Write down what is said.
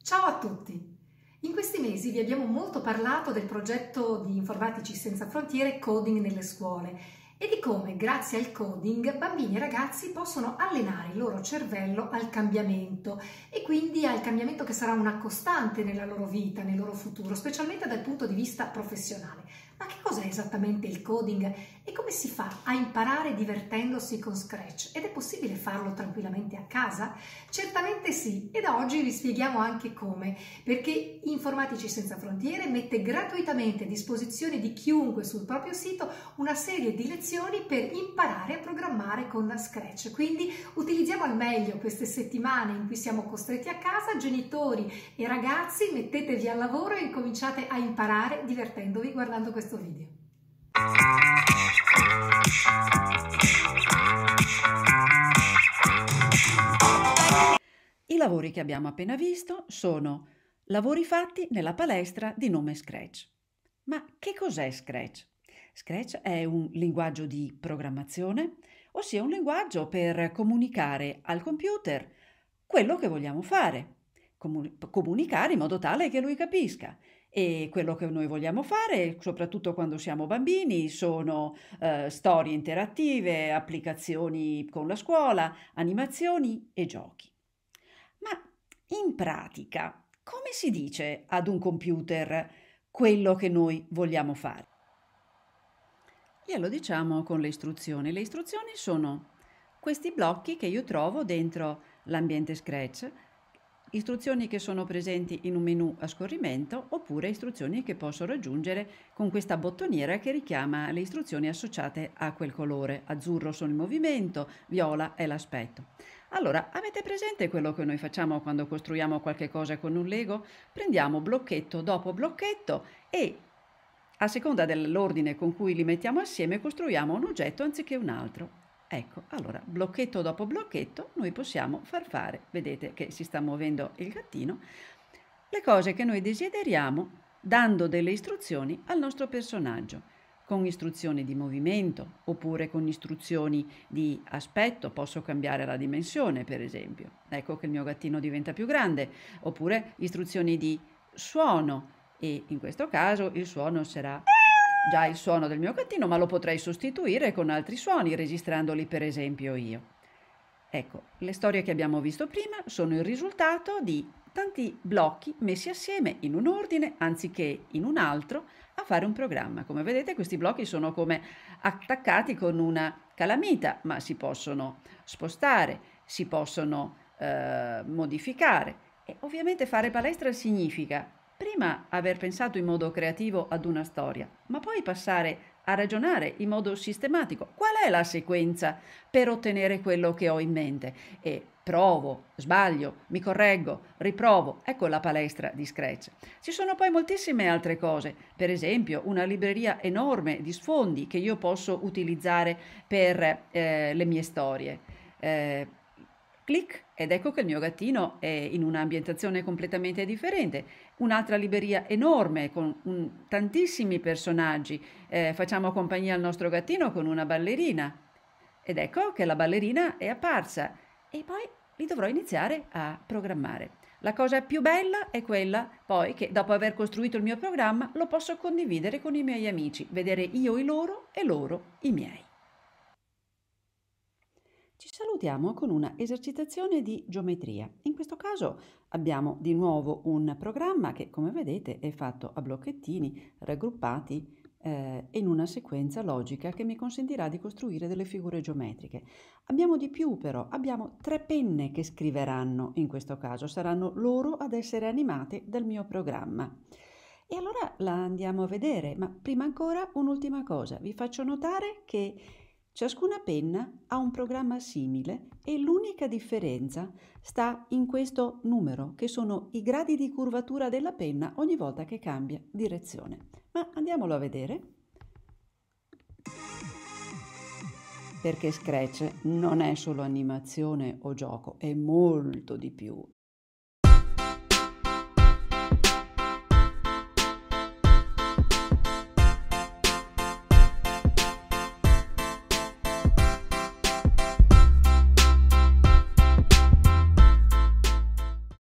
Ciao a tutti! In questi mesi vi abbiamo molto parlato del progetto di Informatici Senza Frontiere Coding nelle scuole e di come, grazie al coding, bambini e ragazzi possono allenare il loro cervello al cambiamento e quindi al cambiamento che sarà una costante nella loro vita, nel loro futuro, specialmente dal punto di vista professionale. Ma che cos'è esattamente il coding e come si fa a imparare divertendosi con Scratch? Ed è possibile farlo tranquillamente a casa? Certamente sì, e da oggi vi spieghiamo anche come, perché Informatici Senza Frontiere mette gratuitamente a disposizione di chiunque sul proprio sito una serie di lezioni per imparare a programmare con Scratch. Quindi utilizziamo al meglio queste settimane in cui siamo costretti a casa, genitori e ragazzi, mettetevi al lavoro e incominciate a imparare divertendovi guardando questo video. I lavori che abbiamo appena visto sono lavori fatti nella palestra di nome Scratch. Ma che cos'è Scratch? Scratch è un linguaggio di programmazione, ossia un linguaggio per comunicare al computer quello che vogliamo fare, comunicare in modo tale che lui capisca. E quello che noi vogliamo fare, soprattutto quando siamo bambini, sono storie interattive, applicazioni con la scuola, animazioni e giochi. Ma in pratica, come si dice ad un computer quello che noi vogliamo fare? Glielo diciamo con le istruzioni. Le istruzioni sono questi blocchi che io trovo dentro l'ambiente Scratch, istruzioni che sono presenti in un menu a scorrimento oppure istruzioni che posso raggiungere con questa bottoniera che richiama le istruzioni associate a quel colore. Azzurro sono il movimento, viola è l'aspetto. Allora, avete presente quello che noi facciamo quando costruiamo qualche cosa con un Lego? Prendiamo blocchetto dopo blocchetto e a seconda dell'ordine con cui li mettiamo assieme costruiamo un oggetto anziché un altro. Ecco, allora, blocchetto dopo blocchetto, noi possiamo far fare, vedete che si sta muovendo il gattino, le cose che noi desideriamo dando delle istruzioni al nostro personaggio, con istruzioni di movimento oppure con istruzioni di aspetto, posso cambiare la dimensione per esempio, ecco che il mio gattino diventa più grande, oppure istruzioni di suono e in questo caso il suono sarà già il suono del mio gattino, ma lo potrei sostituire con altri suoni, registrandoli per esempio io. Ecco, le storie che abbiamo visto prima sono il risultato di tanti blocchi messi assieme in un ordine anziché in un altro a fare un programma. Come vedete questi blocchi sono come attaccati con una calamita, ma si possono spostare, si possono modificare. E ovviamente fare palestra significa prima aver pensato in modo creativo ad una storia, ma poi passare a ragionare in modo sistematico. Qual è la sequenza per ottenere quello che ho in mente? E provo, sbaglio, mi correggo, riprovo. Ecco la palestra di Scratch. Ci sono poi moltissime altre cose, per esempio una libreria enorme di sfondi che io posso utilizzare per le mie storie. Clic ed ecco che il mio gattino è in un'ambientazione completamente differente. Un'altra libreria enorme con tantissimi personaggi. Facciamo compagnia al nostro gattino con una ballerina. Ed ecco che la ballerina è apparsa e poi li dovrò iniziare a programmare. La cosa più bella è quella poi che dopo aver costruito il mio programma lo posso condividere con i miei amici, vedere io i loro e loro i miei. Ci salutiamo con una esercitazione di geometria. In questo caso abbiamo di nuovo un programma che, come vedete, è fatto a blocchettini raggruppati in una sequenza logica che mi consentirà di costruire delle figure geometriche. Abbiamo di più però, abbiamo 3 penne che scriveranno in questo caso, saranno loro ad essere animate dal mio programma. E allora la andiamo a vedere, ma prima ancora un'ultima cosa, vi faccio notare che ciascuna penna ha un programma simile e l'unica differenza sta in questo numero, che sono i gradi di curvatura della penna ogni volta che cambia direzione. Ma andiamolo a vedere. Perché Scratch non è solo animazione o gioco, è molto di più.